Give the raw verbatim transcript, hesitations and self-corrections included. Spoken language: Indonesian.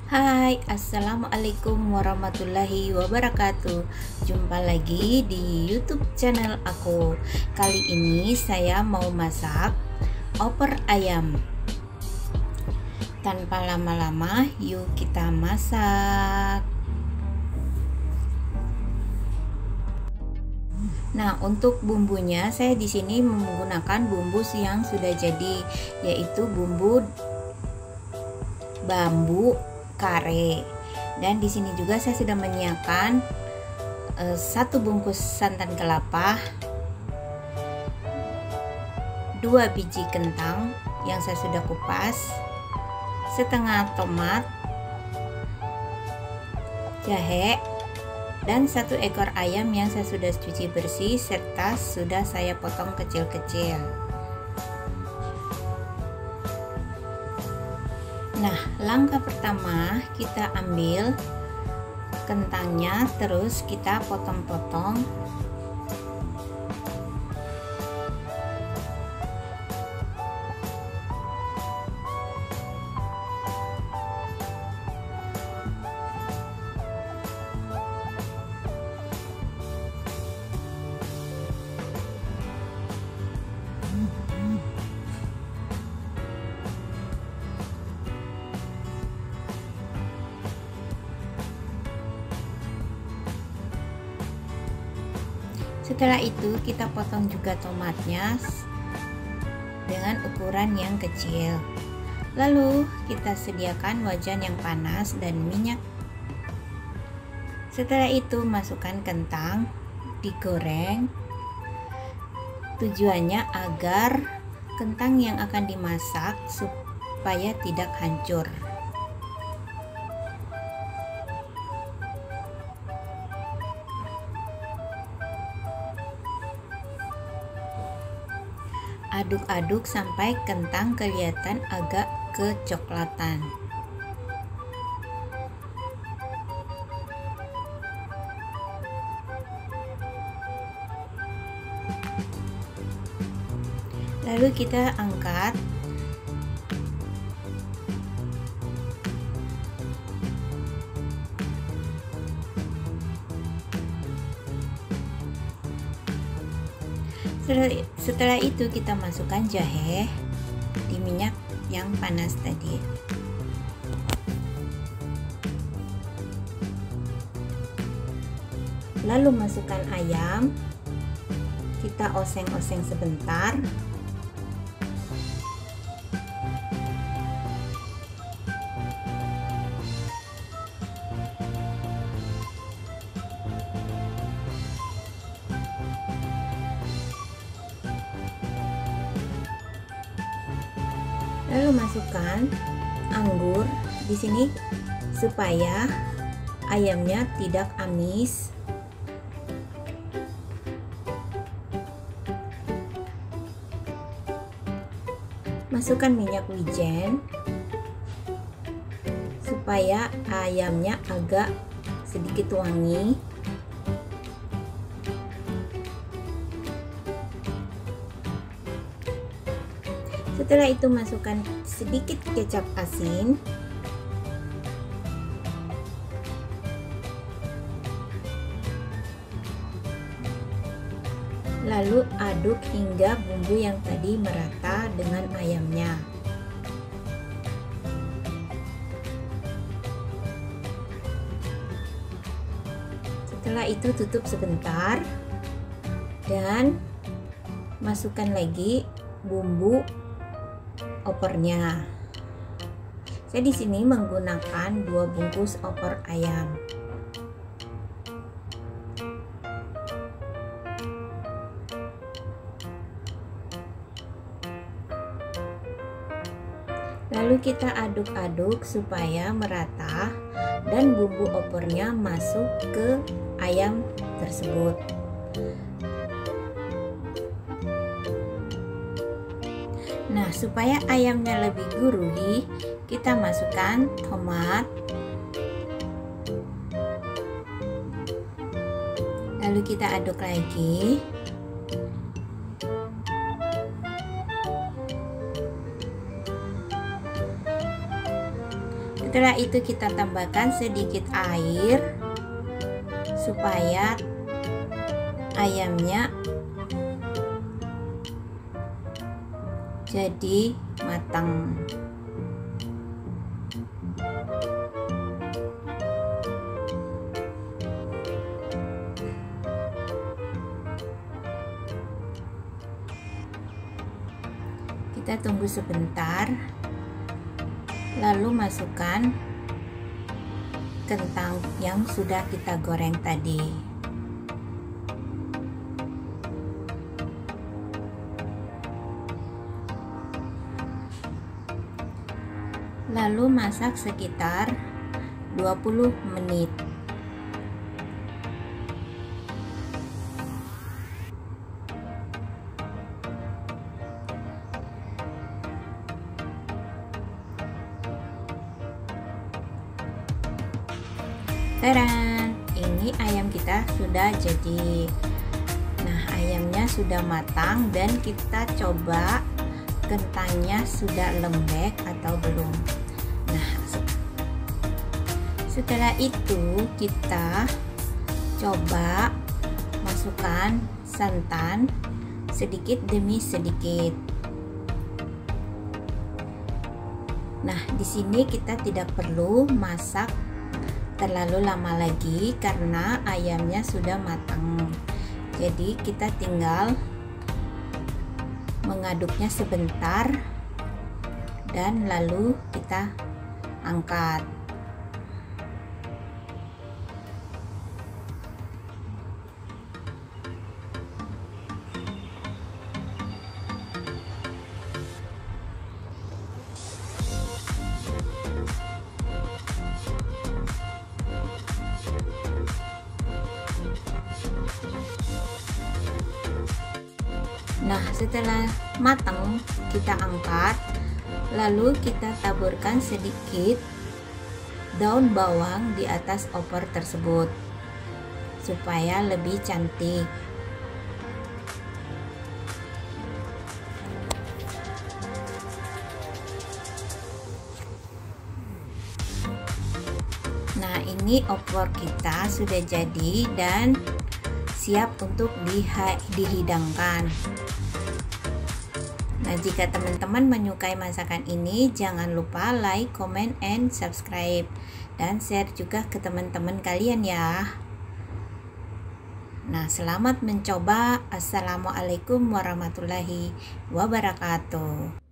Hai, assalamualaikum warahmatullahi wabarakatuh. Jumpa lagi di YouTube channel aku. Kali ini saya mau masak opor ayam. Tanpa lama-lama, yuk kita masak. Nah, untuk bumbunya saya di sini menggunakan bumbu yang sudah jadi, yaitu bumbu bambu kare. Dan di sini juga saya sudah menyiapkan uh, satu bungkus santan kelapa, dua biji kentang yang saya sudah kupas, setengah tomat, jahe, dan satu ekor ayam yang saya sudah cuci bersih serta sudah saya potong kecil-kecil. Nah, langkah pertama kita ambil kentangnya, terus kita potong-potong. Setelah itu kita potong juga tomatnya dengan ukuran yang kecil. Lalu kita sediakan wajan yang panas dan minyak. Setelah itu masukkan kentang, digoreng. Tujuannya agar kentang yang akan dimasak supaya tidak hancur. Aduk-aduk sampai kentang kelihatan agak kecoklatan. Lalu kita angkat. Setelah itu kita masukkan jahe di minyak yang panas tadi. Lalu masukkan ayam, kita oseng-oseng sebentar. Lalu masukkan anggur di sini supaya ayamnya tidak amis. Masukkan minyak wijen supaya ayamnya agak sedikit wangi. Setelah itu masukkan sedikit kecap asin. Lalu aduk hingga bumbu yang tadi merata dengan ayamnya. Setelah itu tutup sebentar dan masukkan lagi bumbu opornya. Saya di sini menggunakan dua bungkus opor ayam. Lalu kita aduk-aduk supaya merata dan bumbu opornya masuk ke ayam tersebut. Nah, supaya ayamnya lebih gurih, kita masukkan tomat. Lalu kita aduk lagi. Setelah itu kita tambahkan sedikit air supaya ayamnya jadi matang. Kita tunggu sebentar, lalu masukkan kentang yang sudah kita goreng tadi. Lalu masak sekitar dua puluh menit. Taran, ini ayam kita sudah jadi. Nah, ayamnya sudah matang dan kita coba kentangnya sudah lembek atau belum. Nah, setelah itu kita coba masukkan santan sedikit demi sedikit. Nah, di sini kita tidak perlu masak terlalu lama lagi karena ayamnya sudah matang. Jadi kita tinggal mengaduknya sebentar dan lalu kita angkat. Nah, setelah matang kita angkat, lalu kita taburkan sedikit daun bawang di atas opor tersebut supaya lebih cantik. Nah, ini opor kita sudah jadi dan siap untuk dihidangkan. Nah, jika teman-teman menyukai masakan ini, jangan lupa like, comment, and subscribe, dan share juga ke teman-teman kalian ya. Nah, selamat mencoba. Assalamualaikum warahmatullahi wabarakatuh.